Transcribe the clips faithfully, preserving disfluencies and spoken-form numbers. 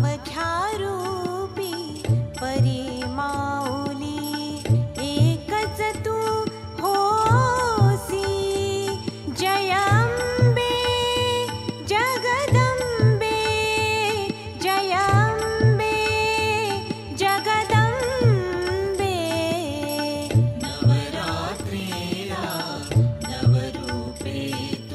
अवघ्या रूपी परिमाऊली एकच तू होसी जय अंबे जगदंबे जय अंबे जगदंबे नवरात्रीला नवरूपे तू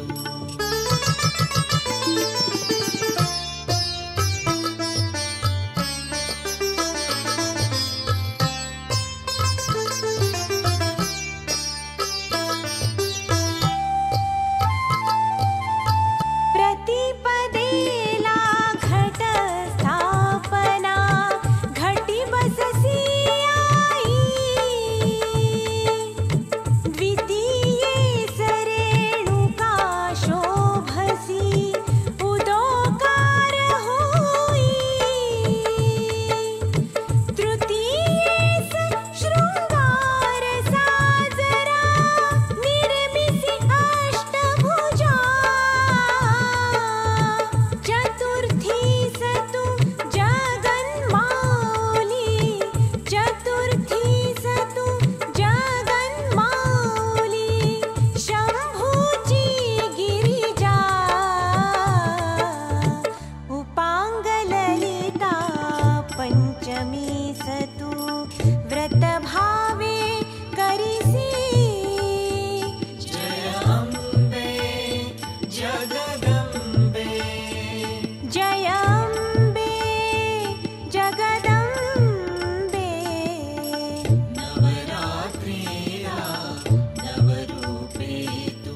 प्रतिपदेला घट स्थापना घटी बससी आई द्वितीये सरेणुका शोभसी उदोकार होई तृतीयेस शृंगार साजरा निर्मिसी अष्टभुजा चतुर्थीस तू जगन्माऊली चतुर्थीस तू जगन्माऊली शंभूची गिरिजा उपांग ललिता पंचमीस तू व्रत भावे करिसी जय अंबे जगदंबे जय अंबे जगदंबे नवरात्रीला नवरूपे तू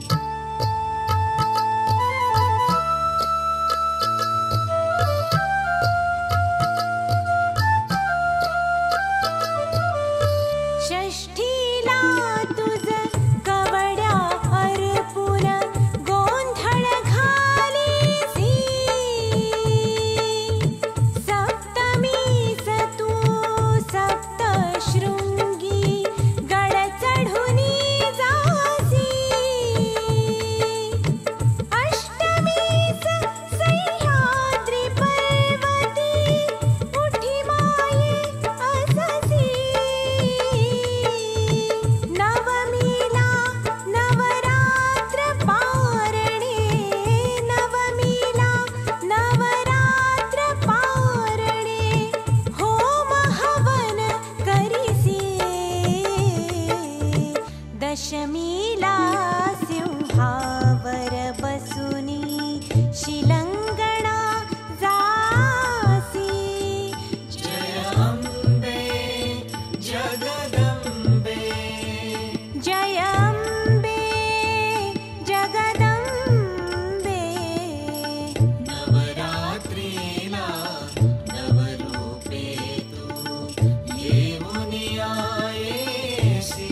षष्ठीला तुझ कवड्या अर्पुन गोंधळ घालीसी सप्तमीस तू सप्तशृंगी गड चढुनी जासी अष्टमीस सह्याद्री पर्वती उठी माये अससी नवमीला नवरात्र पारणे नवमीला नवरात्र पारणे होम हवन करिसी दशमीला सिंहावर बसुनी शिलंगणा जासी जय अंबे जगदंबे जय अंबे जगदंबे नवरात्रीला नवरूपे तू येऊनी आयेसी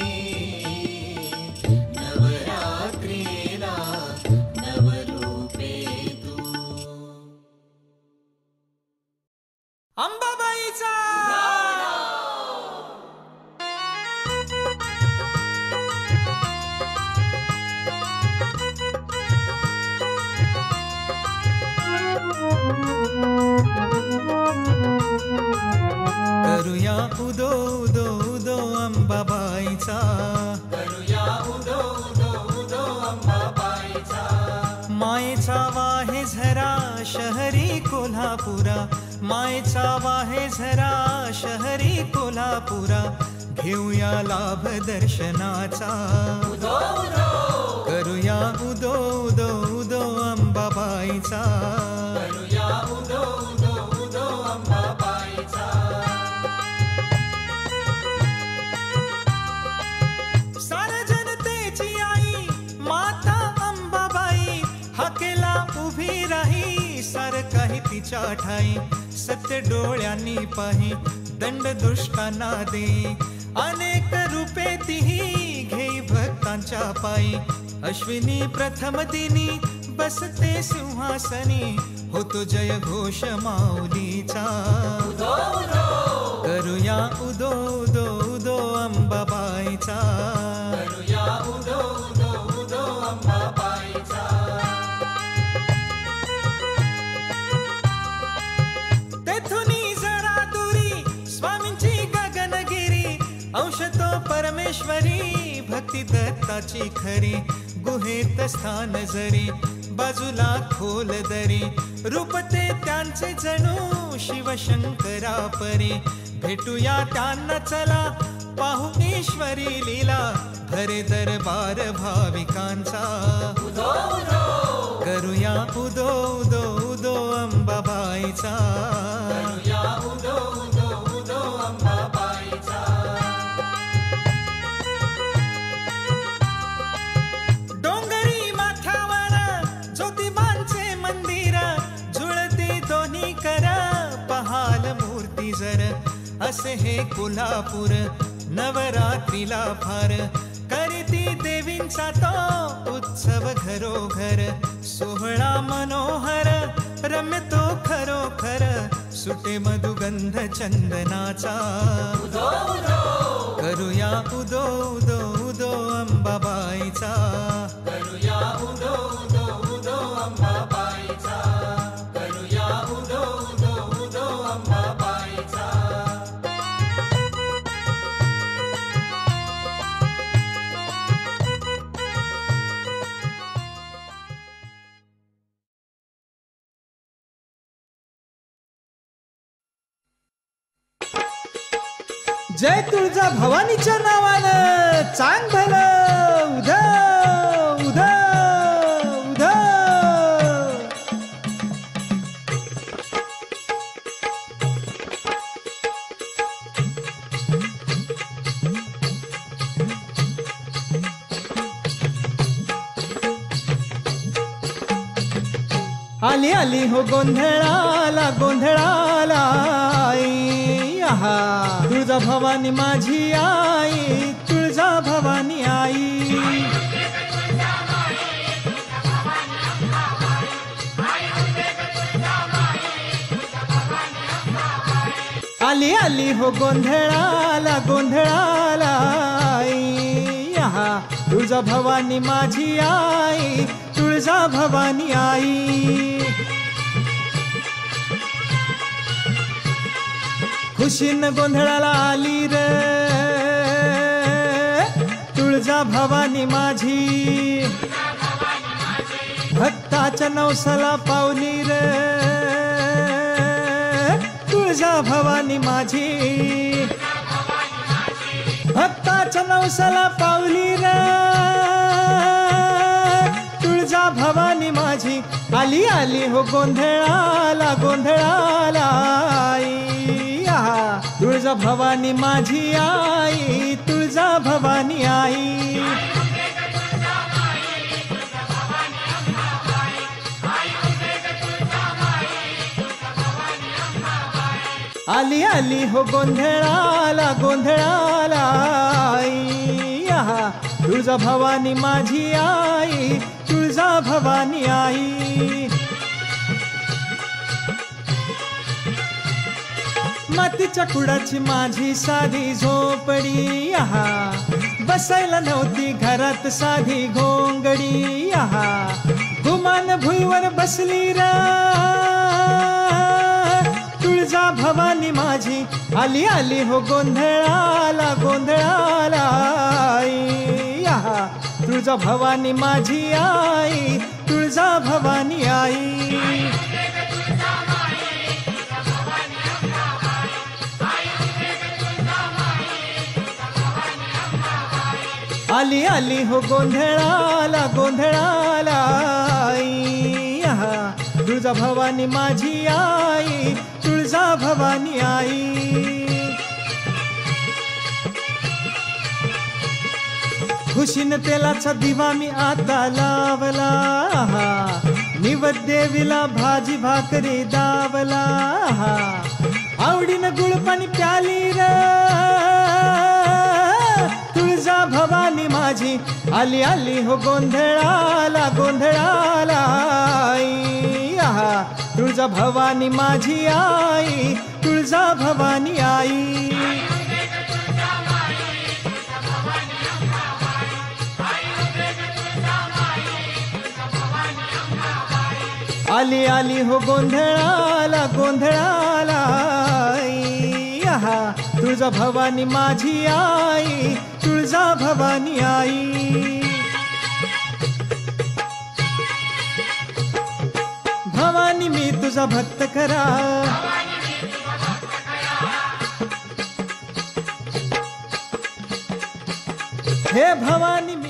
नवरात्रीला नवरूपे तू अंबाबाईचा करूया उदो उदो उदो अंबाबाईचा करूया उदो उदो उदो अंबाबाईचा मायेचा वाहे झरा शहरी कोल्हापुरा मायेचा वाहे झरा शहरी कोल्हापुरा घेऊया लाभ दर्शनाचा उदो उदो करूया उदो उदो उदो अंबाबाईचा करूया उदो उदो उदो अंबाबाईचा साऱ्या जनतेची आई माता अंबाबाई हाकेला उभी राही सार काही तिच्या ठाई सत्य डोळ्यांनी पाही दंड दुष्टांना दे अनेक रूपे तिही घेई भक्तांच्या पायी अश्विनी प्रथम दिनी बसते सिंहासनी होतो जय घोष माऊलीचा करूया उदो उदो उदो अंबाबाईचा करूया उदो उदो उदो अंबाबाईचा मूर्ती दत्ताची खरी, गुहेत स्थान जरी, बाजूला खोल दरी, रूप ते त्यांचे जणू शिवशंकरा परी. भेटूया त्यांना चला, पाहू ईश्वरी लीला, भरे दरबार भाविकांचा. उदो उदो करूया उदो उदो उदो अंबाबाईचा. करूया उदो उदो उदो अंबाबाईचा. डोंगरी माथ्यावर ज्योतिबांचे मंदिर, जुळती दोन्ही कर, पहाल मूर्ती जर. असे हे कोल्हापूर नवरात्रीला फार, करीती देवींचा तो उत्सव घरोघर. सोहळा मनोहर रमतो खरोखर, सुटे मधुगंध चंदनाचा. उदो उदो करूया उदो उदो उदो अंबाबाईचा. करूया उदो उदो उदो अंबाबाईचा. करूया उदो उदो उदो अंबाबाईचा. जय तुळजा भवानीच्या नावानं चांग भलं उध उध उध. आली आली हो गोंधळाला गोंधळाला आई. आहा तुळजा भवानी माझी आई, तुळजा भवानी आई. आली आली हो गोंधळाला गोंधळाला आई. आहा तुळजा भवानी माझी आई, तुळजा भवानी आई. खुशीन गोंधळाला आली रे तुळजा भवानी माझी. भक्ताच्या नवसाला पावली रे तुळजा भवानी माझी. भक्ताच्या नवसाला पावली रे तुळजा भवानी माझी. आली आली हो गोंधळाला गोंधळाला आई. आहा तुळजा भवानी माझी आई, तुळजा भवानी आई. आली आली हो गोंधळाला गोंधळाला आई. आहा तुळजा भवानी माझी आई, तुळजा भवानी आई. मातीच्या कुडाची माझी साधी झोपडी. आहा बसायला नव्हती घरात साधी घोंगडी. आहा गुमान भुईवर बसली रा तुळजा भवानी माझी. आली आली हो गोंधळाला गोंधळाला आई. आहा तुळजा भवानी माझी आई, तुळजा भवानी आई. आली आली हो गोंधळाला गोंधळाला आई. आहा तुळजा भवानी माझी आई, तुळजा भवानी आई. खुशीन तेलाचा दिवा मी आता लावला. आहा निवदेवीला भाजी भाकरी दावला. आहा आवडीनं गुळपाणी प्याली रे तुळजा भवानी माझी. आली आली हो गोंधळाला गोंधळाला आई. आहा तुळजा भवानी माझी आई, तुळजा भवानी आई. आली आली हो गोंधळाला गोंधळाला आई. आहा तुळजा भवानी माझी आई, तुळजा भवानी आई। भवानी मी तुझा भक्त खरा, हे भवानी